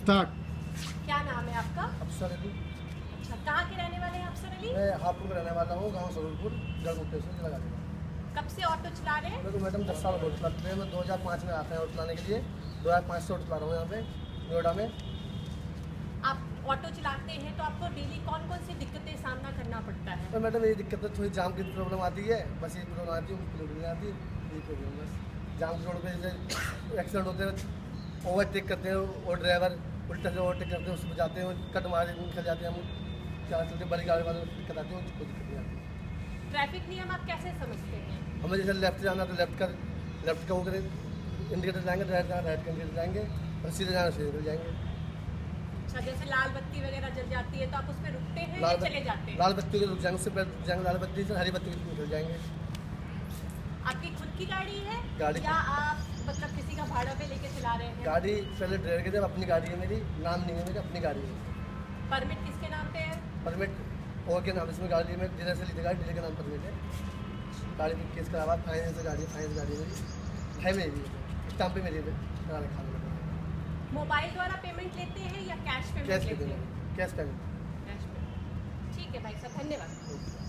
Start. क्या नाम है आपका? अफसर अली। अच्छा, कहाँ के रहने वाले हैं अफसर अली? मैं हापुड़ में रहने वाला हूँ, गांव सरूरपुर, गढ़मुक्तेश्वर से लगा देगा। कब से ऑटो चला रहे हैं? मैं तो मैडम 10 साल हो चलाते हैं। मैं 2005 में आता है ऑटो चलाने के लिए। 2005 से ऑटो चला रहा हूँ यहाँ पे नोएडा में। आप ऑटो चलाते हैं तो आपको डेली कौन कौन सी दिक्कतें सामना करना पड़ता है? तो मैडम ये दिक्कत है, थोड़ी जाम की प्रॉब्लम आती है, बस ये प्रॉब्लम आती है, मुझे नहीं आती ये प्रॉब्लम। बस जाम रोड पे जैसे एक्सीडेंट होते हैं, ओवरटेक करते हैं और ड्राइवर उल्टा से ओवरटेक करते हैं, उसमें जाते हैं, कट मार निकल जाते हैं, हम क्या चलते बड़ी गाड़ी वाले दिक्कत आती है, कोई दिक्कत नहीं आती। ट्रैफिक नियम आप कैसे समझते हैं? हमें जैसे लेफ्ट जाना तो लेफ्ट का वो करें, इंडिकेटर जाएंगे, राइट जाना राइट का इंडिकेटर जाएंगे, और सीधे जाना सीधे निकल जाएंगे। अच्छा, जैसे लाल बत्ती वगैरह जल जाती है तो आप उस पर रुकते हैं या चले जाते हैं? लाल बत्ती के रुक जाएंगे, उससे पहले रुक जाएंगे, लाल बत्ती से हरी बत्ती के निकल जाएंगे। आपकी खुद की गाड़ी है गाड़ी या आप मतलब किसी का भाड़ा पे लेके चला रहे हैं? गाड़ी पहले ड्राइवर के थे, अपनी गाड़ी है मेरी, नाम नहीं है मेरी, अपनी गाड़ी है। परमिट किसके नाम पे है? परमिट और के नाम, इसमें गाड़ी में डीलर से ली थी गाड़ी, डीलर के नाम परमिट है। गाड़ी में केस करा हुआ, फाइनेंस से गाड़ी, फाइनेंस गाड़ी मेरी है, मेरी स्टाम्प पे मेरी करा रखा है। मोबाइल द्वारा पेमेंट लेते हैं या कैश पेमेंट कैश लेते लेते हैं? हैं, कैश पेमेंट। Cash payment. ठीक है भाई साहब, धन्यवाद।